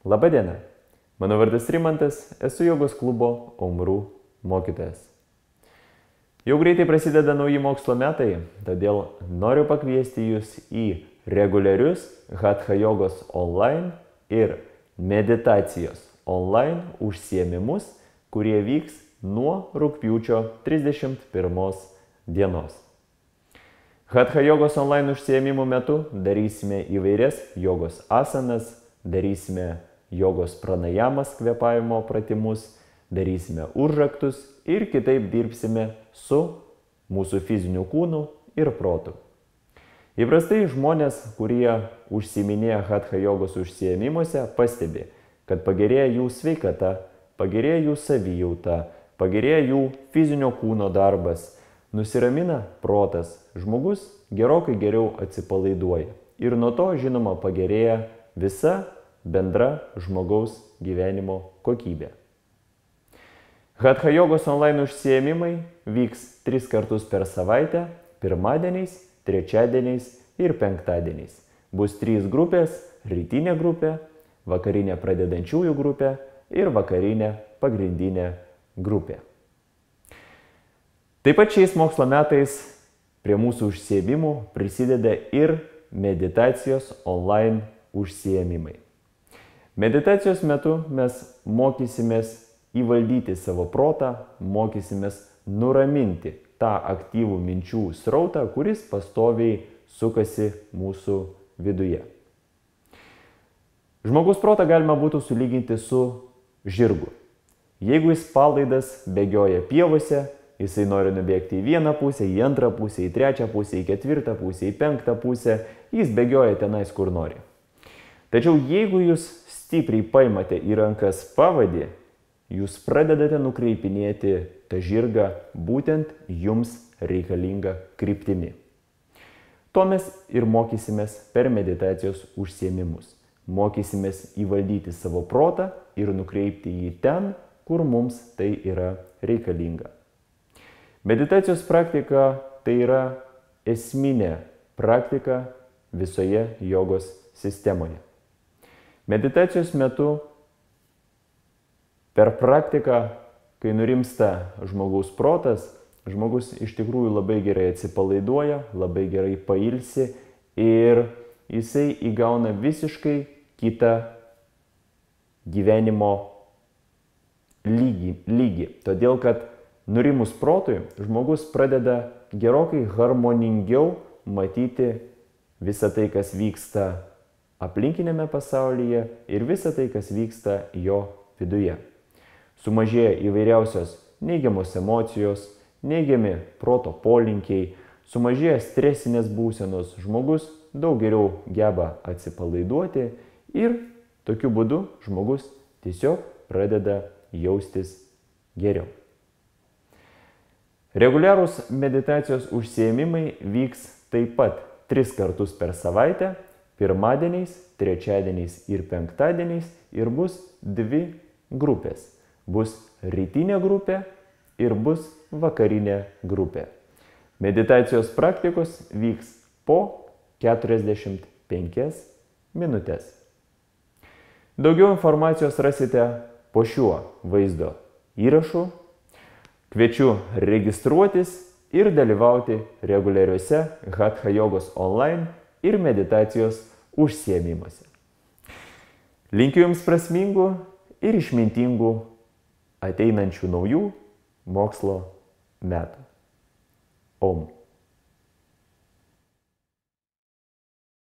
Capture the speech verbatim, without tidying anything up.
Labadiena, mano vardas Rimantas, esu jogos klubo Omru mokytojas. Jau greitai prasideda nauji mokslo metai, todėl noriu pakviesti jūs į reguliarius Hatha jogos online ir meditacijos online užsiėmimus, kurie vyks nuo rugpjūčio trisdešimt pirmos dienos. Hatha jogos online užsiėmimų metu darysime įvairias jogos asanas, darysime jogos pranajamas kvėpavimo pratimus, darysime užraktus ir kitaip dirbsime su mūsų fiziniu kūnu ir protu. Įprastai žmonės, kurie užsiiminėja Hatha jogos užsiėmimuose, pastebi, kad pagerėja jų sveikata, pagerėja jų savijauta, pagerėja jų fizinio kūno darbas, nusiramina protas, žmogus gerokai geriau atsipalaiduoja ir nuo to, žinoma, pagerėja visa bendra žmogaus gyvenimo kokybė. Hatha jogos online užsiėmimai vyks tris kartus per savaitę, pirmadieniais, trečiadieniais ir penktadieniais. Bus trys grupės – rytinė grupė, vakarinė pradedančiųjų grupė ir vakarinė pagrindinė grupė. Taip pat šiais mokslo metais prie mūsų užsiėmimų prisideda ir meditacijos online užsiėmimai. Meditacijos metu mes mokysimės įvaldyti savo protą, mokysimės nuraminti tą aktyvų minčių srautą, kuris pastoviai sukasi mūsų viduje. Žmogus protą galima būtų sulyginti su žirgu. Jeigu jis palaidas bėgioja pievose, jisai nori nubėgti į vieną pusę, į antrą pusę, į trečią pusę, į ketvirtą pusę, į penktą pusę, jis bėgioja tenais, kur nori. Tačiau jeigu jūs stipriai paimate į rankas pavadį, jūs pradedate nukreipinėti tą žirgą būtent jums reikalingą kryptimi. To mes ir mokysimės per meditacijos užsiėmimus. Mokysimės įvaldyti savo protą ir nukreipti jį ten, kur mums tai yra reikalinga. Meditacijos praktika tai yra esminė praktika visoje jogos sistemoje. Meditacijos metu per praktiką, kai nurimsta žmogaus protas, žmogus iš tikrųjų labai gerai atsipalaiduoja, labai gerai pailsi ir jisai įgauna visiškai kitą gyvenimo lygį. lygį. Todėl, kad nurimus protui, žmogus pradeda gerokai harmoningiau matyti visą tai, kas vyksta aplinkinėme pasaulyje ir visą tai, kas vyksta jo viduje. Sumažėja įvairiausios neigiamos emocijos, neigiami proto polinkiai, sumažėja stresinės būsenos, žmogus daug geriau geba atsipalaiduoti ir tokiu būdu žmogus tiesiog pradeda jaustis geriau. Reguliarūs meditacijos užsiėmimai vyks taip pat tris kartus per savaitę, pirmadieniais, trečiadieniais ir penktadieniais ir bus dvi grupės. Bus rytinė grupė ir bus vakarinė grupė. Meditacijos praktikos vyks po keturiasdešimt penkias minutės. Daugiau informacijos rasite po šiuo vaizdo įrašu. Kviečiu registruotis ir dalyvauti reguliariuose Hatha jogos online ir meditacijos užsiėmimuose. Linkiu jums prasmingų ir išmintingų ateinančių naujų mokslo metų. Om.